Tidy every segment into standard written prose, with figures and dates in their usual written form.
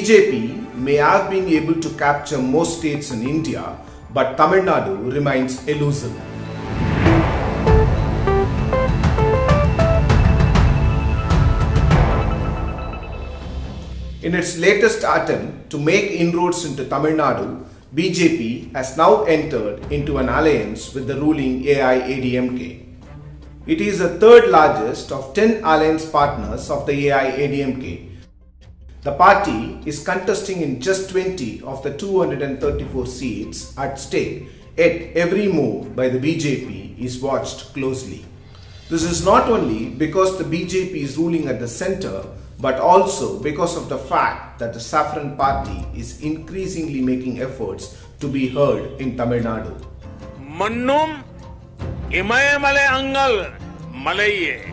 BJP may have been able to capture most states in India, but Tamil Nadu remains elusive. In its latest attempt to make inroads into Tamil Nadu, BJP has now entered into an alliance with the ruling AIADMK. It is the third largest of 10 alliance partners of the AIADMK. The party is contesting in just 20 of the 234 seats at stake, yet every move by the BJP is watched closely. This is not only because the BJP is ruling at the centre, but also because of the fact that the Saffron Party is increasingly making efforts to be heard in Tamil Nadu. Mannum Imayamale Angal Malaye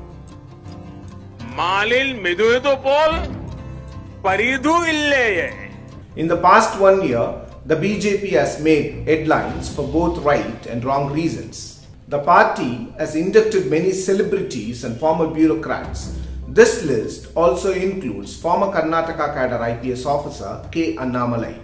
Malil Meduetopol Paridu Illeye. In the past 1 year, the BJP has made headlines for both right and wrong reasons. The party has inducted many celebrities and former bureaucrats. This list also includes former Karnataka cadre IPS officer K. Annamalai.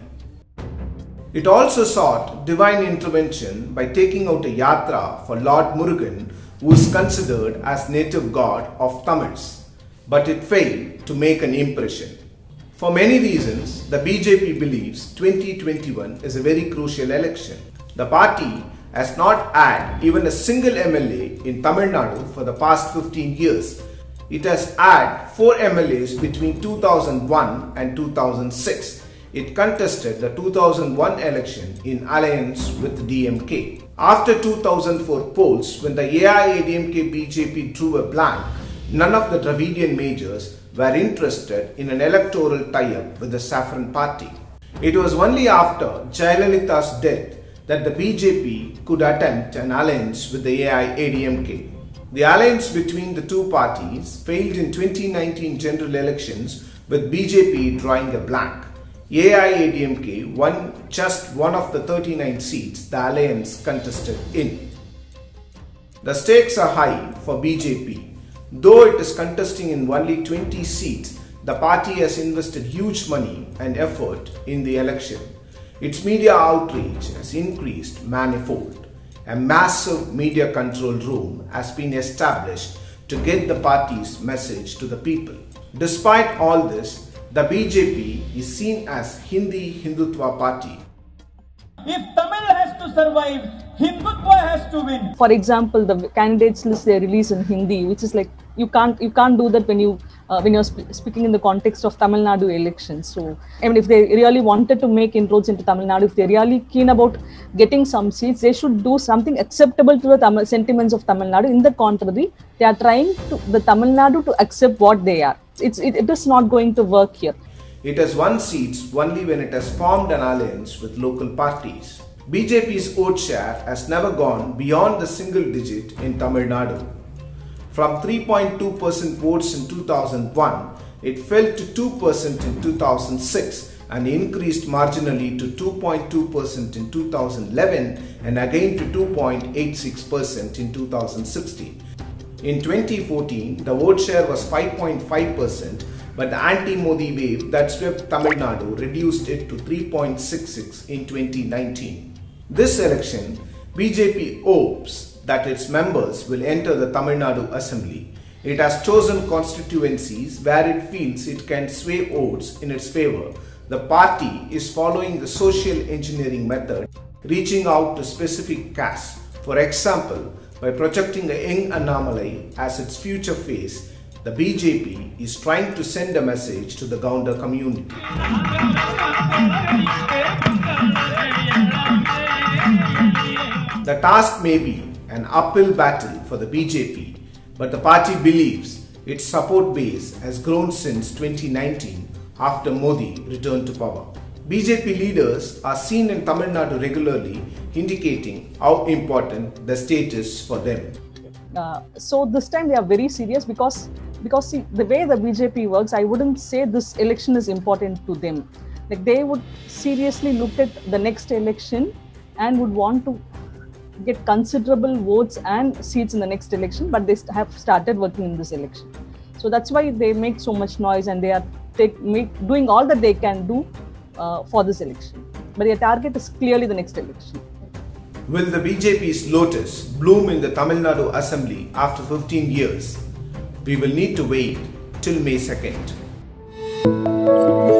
It also sought divine intervention by taking out a yatra for Lord Murugan, who is considered as native god of Tamils, but it failed to make an impression. For many reasons, the BJP believes 2021 is a very crucial election. The party has not had even a single MLA in Tamil Nadu for the past 15 years. It has had 4 MLAs between 2001 and 2006. It contested the 2001 election in alliance with DMK. After 2004 polls, when the AIADMK BJP drew a blank, none of the Dravidian majors were interested in an electoral tie-up with the Saffron Party. It was only after Jayalalitha's death that the BJP could attempt an alliance with the AIADMK. The alliance between the two parties failed in 2019 general elections, with BJP drawing a blank. AIADMK won just one of the 39 seats the alliance contested in. The stakes are high for BJP. Though it is contesting in only 20 seats, the party has invested huge money and effort in the election. Its media outreach has increased manifold. A massive media control room has been established to get the party's message to the people. Despite all this, the BJP is seen as Hindi Hindutva party. If Tamil has to survive, Hindutva has to win. For example, the candidates list they release in Hindi, which is like you can't do that when you're speaking in the context of Tamil Nadu elections. So, I mean, if they really wanted to make inroads into Tamil Nadu, if they're really keen about getting some seats, they should do something acceptable to the sentiments of Tamil Nadu. In the contrary, they are trying the Tamil Nadu to accept what they are. It is not going to work here. It has won seats only when it has formed an alliance with local parties. BJP's vote share has never gone beyond the single digit in Tamil Nadu. From 3.2% votes in 2001, it fell to 2% in 2006 and increased marginally to 2.2% in 2011 and again to 2.86% in 2016. In 2014, the vote share was 5.5%, but the anti-Modi wave that swept Tamil Nadu reduced it to 3.66 in 2019. This election, BJP hopes that its members will enter the Tamil Nadu Assembly. It has chosen constituencies where it feels it can sway votes in its favour. The party is following the social engineering method, reaching out to specific castes. For example, by projecting a young Annamalai as its future face, the BJP is trying to send a message to the Gaunda community. The task may be an uphill battle for the BJP, but the party believes its support base has grown since 2019 after Modi returned to power. BJP leaders are seen in Tamil Nadu regularly, indicating how important the state is for them. So this time they are very serious because see, the way the BJP works, I wouldn't say this election is important to them. Like they would seriously look at the next election and would want to get considerable votes and seats in the next election, but they have started working in this election. So that's why they make so much noise and they are doing all that they can do for this election. But their target is clearly the next election. Will the BJP's lotus bloom in the Tamil Nadu Assembly after 15 years? We will need to wait till May 2nd.